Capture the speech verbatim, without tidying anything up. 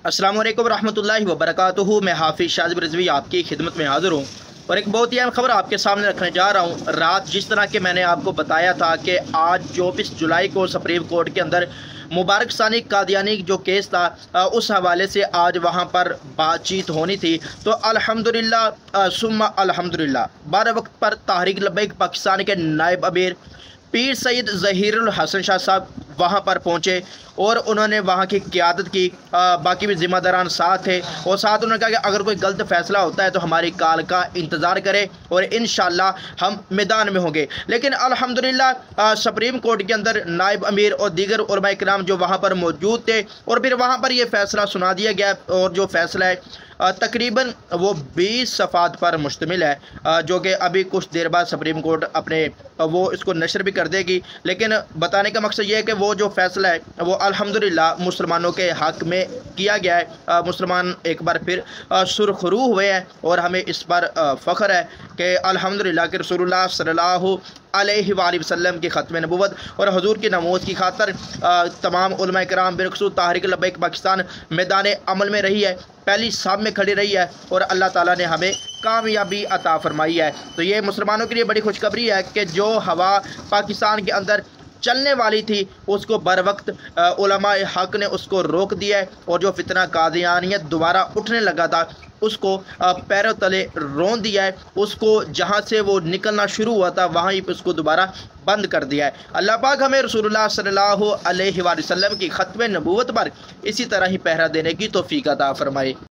अस्सलाम वालेकुम रहमतुल्लाहि वबरकातुहू। मैं हाफिज़ शाज़िब रिज़वी आपकी खिदमत में हाज़िर हूँ और एक बहुत ही अहम खबर आपके सामने रखने जा रहा हूँ। रात जिस तरह के मैंने आपको बताया था कि आज चौबीस जुलाई को सुप्रीम कोर्ट के अंदर मुबारक सानी कादियानी जो केस था उस हवाले से आज वहाँ पर बातचीत होनी थी, तो अल्हम्दुलिल्लाह सुम्मा अल्हम्दुलिल्लाह बारह वक्त पर तहरीक लब्बैक पाकिस्तान के नायब अमीर पीर सैयद ज़हीरुल हसन शाह साहब वहाँ पर पहुँचे और उन्होंने वहाँ की क़यादत की। आ, बाकी भी ज़िम्मेदारान साथ थे और साथ उन्होंने कहा कि अगर कोई गलत फ़ैसला होता है तो हमारी कॉल का इंतज़ार करें और इंशाअल्लाह हम मैदान में होंगे। लेकिन अल्हम्दुलिल्लाह सुप्रीम कोर्ट के अंदर नायब अमीर और दीगर उलमा इकराम जो वहाँ पर मौजूद थे और फिर वहाँ पर ये फ़ैसला सुना दिया गया और जो फ़ैसला है तकरीबन वो बीस सफ़ात पर मुश्तमिल है, जो कि अभी कुछ देर बाद सुप्रीम कोर्ट अपने वो इसको नशर भी कर देगी। लेकिन बताने का मकसद ये है कि वो जो फ़ैसला है वो अल्हम्दुलिल्लाह मुसलमानों के हक़ में किया गया है। मुसलमान एक बार फिर सुरखरू हुए हैं और हमें इस पर फ़ख्र है कि अल्हम्दुलिल्लाह कि रसूलुल्लाह सल्लल्लाहु अलैहि वसल्लम की ख़त्म नबूवत और हुजूर की नमूद की खातर तमाम उलमा इकराम बिलखुसूस तहरीक लब्बैक पाकिस्तान मैदान अमल में रही है, पहली साहब में खड़ी रही है और अल्लाह ताला ने हमें कामयाबी अता फरमाई है। तो ये मुसलमानों के लिए बड़ी खुशखबरी है कि जो हवा पाकिस्तान के अंदर चलने वाली थी उसको बर वक्त उलमा हक़ ने उसको रोक दिया है और जो फितना कादियानियत दोबारा उठने लगा था उसको पैरों तले रोन दिया है, उसको जहाँ से वो निकलना शुरू हुआ था वहीं पर उसको दोबारा बंद कर दिया है। अल्लाह पाक हमें रसूलुल्लाह सल्लल्लाहु अलैहि वसल्लम की ख़त्म नबूवत पर इसी तरह ही पहरा देने की तौफीक अता फरमाए।